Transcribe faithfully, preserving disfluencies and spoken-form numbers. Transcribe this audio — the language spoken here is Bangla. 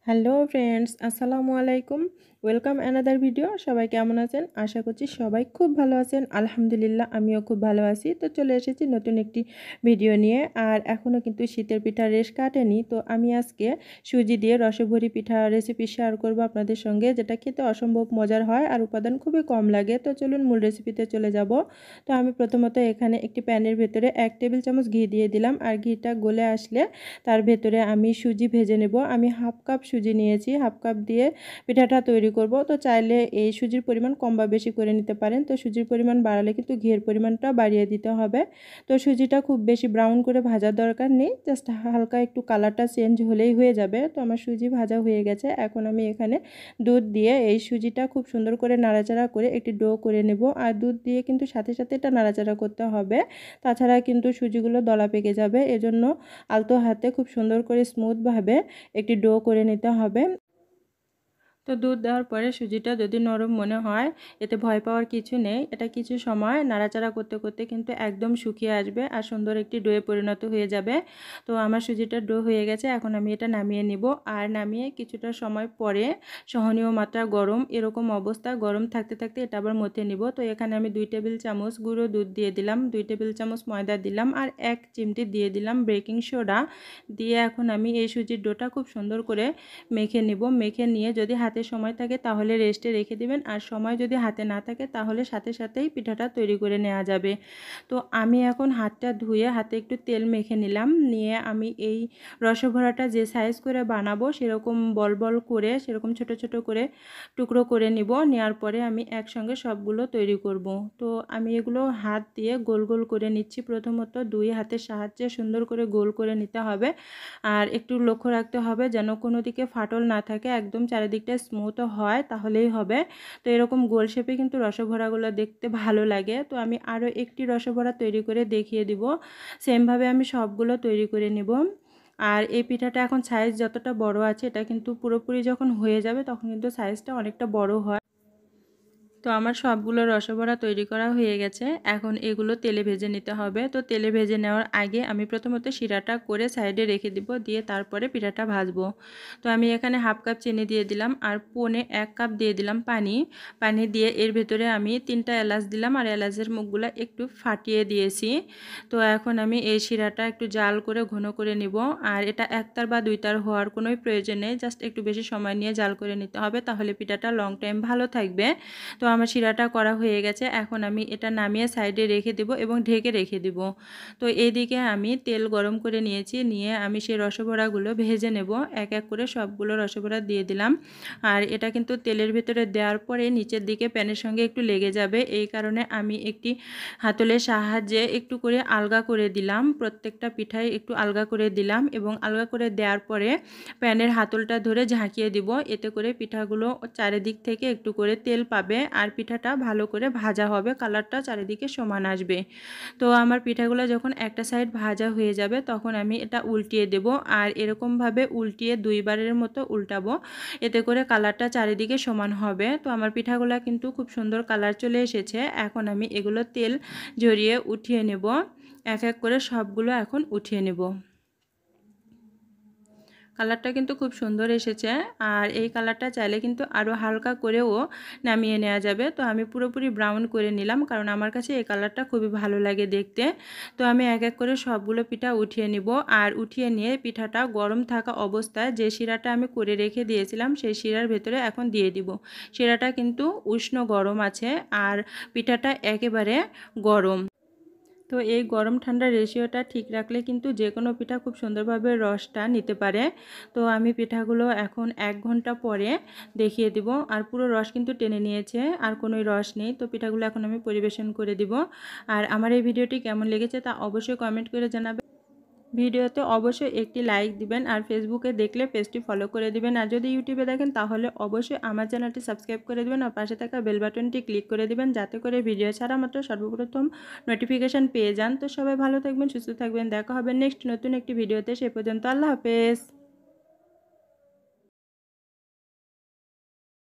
হ্যালো ফ্রেন্ডস, আসসালামু আলাইকুম। Welcome another video. সবাই কেমন আছেন? আশা করছি সবাই খুব ভালো আছেন। আলহামদুলিল্লাহ, আমিও খুব ভালো আছি। তো চলে এসেছি নতুন একটি ভিডিও নিয়ে। আর এখনও কিন্তু শীতের পিঠার রেশ কাটেনি। তো আমি আজকে সুজি দিয়ে রসভরি পিঠা রেসিপি শেয়ার করব আপনাদের সঙ্গে, যেটা খেতে অসম্ভব মজার হয় আর উপাদান খুবই কম লাগে। তো চলুন মূল রেসিপিতে চলে যাব। তো আমি প্রথমত এখানে একটি প্যানের ভেতরে এক টেবিল চামচ ঘি দিয়ে দিলাম। আর ঘিটা গলে আসলে তার ভেতরে আমি সুজি ভেজে নেব। আমি হাফ কাপ সুজি নিয়েছি, হাফ কাপ দিয়ে পিঠাটা তৈরি করব। তো চাইলে এই সুজির পরিমাণ কম বা বেশি করে নিতে পারেন। তো সুজির পরিমাণ বাড়ালে কিন্তু ঘিয়ের পরিমাণটা বাড়িয়ে দিতে হবে। তো সুজিটা খুব বেশি ব্রাউন করে ভাজার দরকার নেই, জাস্ট হালকা একটু কালারটা চেঞ্জ হলেই হয়ে যাবে। তো আমার সুজি ভাজা হয়ে গেছে। এখন আমি এখানে দুধ দিয়ে এই সুজিটা খুব সুন্দর করে নাড়াচাড়া করে একটি ডো করে নেব। আর দুধ দিয়ে কিন্তু সাথে সাথে এটা নাড়াচাড়া করতে হবে, তাছাড়া কিন্তু সুজিগুলো দলা পেকে যাবে। এজন্য আলতো হাতে খুব সুন্দর করে স্মুথভাবে একটি ডো করে নিতে হবে। তো দুধ দেওয়ার পরে সুজিটা যদি নরম মনে হয়, এতে ভয় পাওয়ার কিছু নেই। এটা কিছু সময় নাড়াচাড়া করতে করতে কিন্তু একদম শুকিয়ে আসবে আর সুন্দর একটি ডোয়ে পরিণত হয়ে যাবে। তো আমার সুজিটা ডো হয়ে গেছে। এখন আমি এটা নামিয়ে নিব। আর নামিয়ে কিছুটা সময় পরে সহনীয় মাত্রা গরম, এরকম অবস্থা গরম থাকতে থাকতে এটা আবার মথে নিব। তো এখানে আমি দুই টেবিল চামচ গুঁড়ো দুধ দিয়ে দিলাম, দুই টেবিল চামচ ময়দা দিলাম, আর এক চিমটি দিয়ে দিলাম বেকিং সোডা দিয়ে এখন আমি এই সুজির ডোটা খুব সুন্দর করে মেখে নিব। মেখে নিয়ে যদি হাতে সময় থাকে তাহলে রেস্টে রেখে দিবেন, আর সময় যদি হাতে না থাকে তাহলে সাথে সাথেই পিঠাটা তৈরি করে নেওয়া যাবে। তো আমি এখন হাতটা ধুয়ে হাতে একটু তেল মেখে নিলাম। নিয়ে আমি এই রসভরাটা যে সাইজ করে বানাবো সেরকম বল বল করে, সেরকম ছোট ছোট করে টুকরো করে নিব। নেওয়ার পরে আমি একসঙ্গে সবগুলো তৈরি করব। তো আমি এগুলো হাত দিয়ে গোল গোল করে নিচ্ছি। প্রথমত দুই হাতের সাহায্যে সুন্দর করে গোল করে নিতে হবে। আর একটু লক্ষ্য রাখতে হবে যেন কোনো দিকে ফাটল না থাকে, একদম চারিদিকটা স্মুথ হয়, তাহলেই হবে। তো এরকম গোল শেপে কিন্তু রসভরাগুলো দেখতে ভালো লাগে। তো আমি আরও একটি রসভরা তৈরি করে দেখিয়ে দিব। সেমভাবে আমি সবগুলো তৈরি করে নেব। আর এই পিঠাটা এখন সাইজ যতটা বড় আছে, এটা কিন্তু পুরোপুরি যখন হয়ে যাবে তখন কিন্তু সাইজটা অনেকটা বড় হয়। তো আমার সবগুলো রসবড়া তৈরি করা হয়ে গেছে। এখন এগুলো তেলে ভেজে নিতে হবে। তো তেলে ভেজে নেওয়ার আগে আমি প্রথমত শিরাটা করে সাইডে রেখে দিব, দিয়ে তারপরে পিঠাটা ভাজবো। তো আমি এখানে হাফ কাপ চিনি দিয়ে দিলাম, আর পৌনে এক কাপ দিয়ে দিলাম পানি। পানি দিয়ে এর ভেতরে আমি তিনটা এলাচ দিলাম, আর এলাচের মুখগুলো একটু ফাটিয়ে দিয়েছি। তো এখন আমি এই শিরাটা একটু জাল করে ঘন করে নিব। আর এটা একতার বা দুইতার হওয়ার কোনোই প্রয়োজন নেই, জাস্ট একটু বেশি সময় নিয়ে জাল করে নিতে হবে, তাহলে পিঠাটা লং টাইম ভালো থাকবে। তো আমার শিরাটা করা হয়ে গেছে। এখন আমি এটা নামিয়ে সাইডে রেখে দেব এবং ঢেকে রেখে দেব। তো এইদিকে আমি তেল গরম করে নিয়েছি, নিয়ে আমি সেই রসবড়াগুলো ভেজে নেব। এক এক করে সবগুলো রসবড়া দিয়ে দিলাম। আর এটা কিন্তু তেলের ভেতরে দেওয়ার পরে নিচের দিকে প্যানের সঙ্গে একটু লেগে যাবে, এই কারণে আমি একটি হাতলের সাহায্যে একটু করে আলগা করে দিলাম। প্রত্যেকটা পিঠায় একটু আলগা করে দিলাম এবং আলগা করে দেওয়ার পরে প্যানের হাতলটা ধরে ঝাঁকিয়ে দিব। এতে করে পিঠাগুলো চারিদিক থেকে একটু করে তেল পাবে আর পিঠাটা ভালো করে ভাজা হবে, কালারটা চারিদিকে সমান আসবে। তো আমার পিঠাগুলো যখন একটা সাইড ভাজা হয়ে যাবে তখন আমি এটা উল্টিয়ে দেব। আর এরকমভাবে উল্টিয়ে দুইবারের মতো উল্টাবো, এতে করে কালারটা চারিদিকে সমান হবে। তো আমার পিঠাগুলো কিন্তু খুব সুন্দর কালার চলে এসেছে। এখন আমি এগুলো তেল ঝরিয়ে উঠিয়ে নেব। এক এক করে সবগুলো এখন উঠিয়ে নেব। কালারটা কিন্তু খুব সুন্দর এসেছে। আর এই কালারটা চাইলে কিন্তু আরও হালকা করেও নামিয়ে নেওয়া যাবে। তো আমি পুরোপুরি ব্রাউন করে নিলাম, কারণ আমার কাছে এই কালারটা খুবই ভালো লাগে দেখতে। তো আমি এক এক করে সবগুলো পিঠা উঠিয়ে নিব। আর উঠিয়ে নিয়ে পিঠাটা গরম থাকা অবস্থায় যে শিরাটা আমি করে রেখে দিয়েছিলাম সেই শিরার ভেতরে এখন দিয়ে দিব। শিরাটা কিন্তু উষ্ণ গরম আছে আর পিঠাটা একেবারে গরম। তো এই গরম ঠান্ডা রেশিওটা ঠিক রাখলে কিন্তু যে কোনো পিঠা খুব সুন্দরভাবে রসটা নিতে পারে। তো আমি পিঠাগুলো এখন এক ঘন্টা পরে দেখিয়ে দিব। আর পুরো রস কিন্তু টেনে নিয়েছে, আর কোনো রস নেই। তো পিঠাগুলো এখন আমি পরিবেশন করে দিব। আর আমার এই ভিডিওটি কেমন লেগেছে তা অবশ্যই কমেন্ট করে জানাবেন। ভিডিওতে অবশ্যই একটি লাইক দিবেন, আর ফেসবুকে দেখলে পেজটি ফলো করে দিবেন, আর যদি ইউটিউবে দেখেন তাহলে অবশ্যই আমার চ্যানেলটি সাবস্ক্রাইব করে দিবেন, আর পাশে থাকা বেল বাটনটি ক্লিক করে দিবেন, যাতে করে ভিডিও ছাড়া মাত্র সর্বপ্রথম নোটিফিকেশান পেয়ে যান। তো সবাই ভালো থাকবেন, সুস্থ থাকবেন। দেখা হবে নেক্সট নতুন একটি ভিডিওতে। সে পর্যন্ত আল্লাহ হাফেজ।